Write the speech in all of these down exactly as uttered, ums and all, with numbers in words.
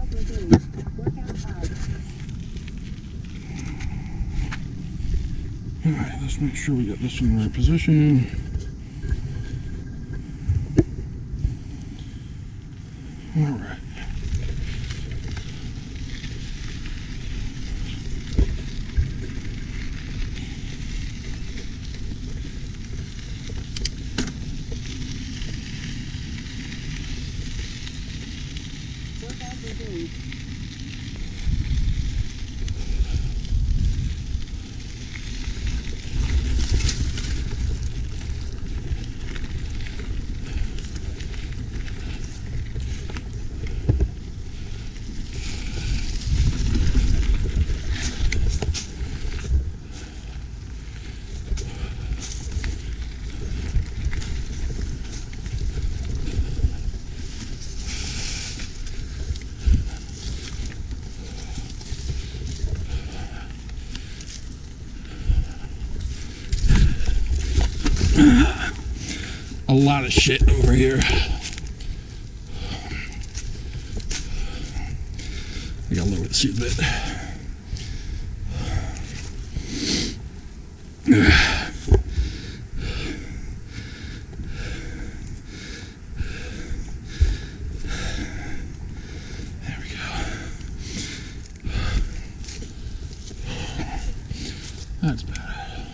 Alright, let's make sure we got this in the right position. Alright. A lot of shit over here. I gotta lower the seat a bit. There we go. That's better.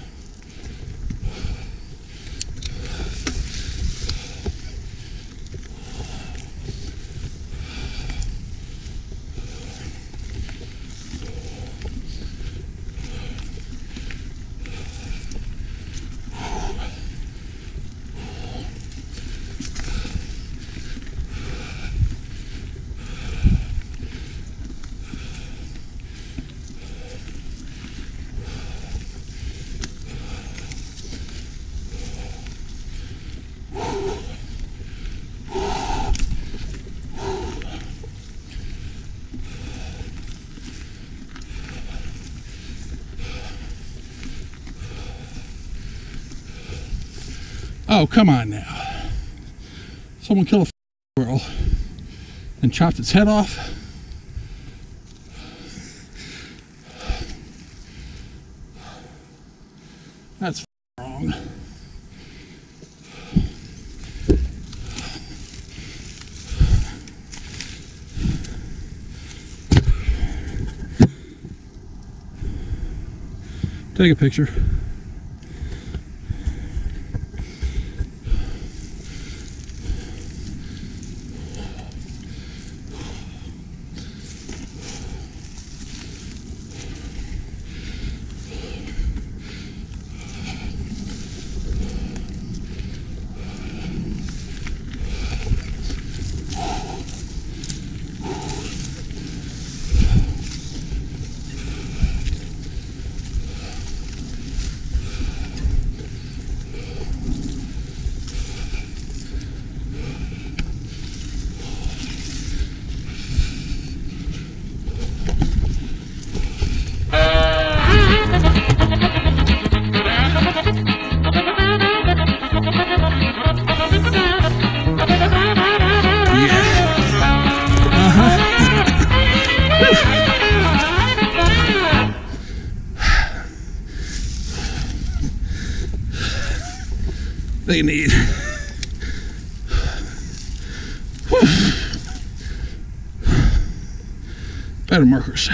Oh, come on now. Someone killed a squirrel and chopped its head off. That's wrong. Take a picture. They need. Better markers.